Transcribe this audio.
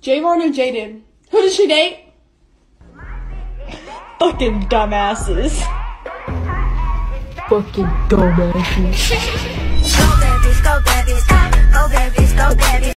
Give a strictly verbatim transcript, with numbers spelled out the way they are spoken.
Javon or Jaden? Who did she date? Fucking dumbasses. Fucking dumbasses.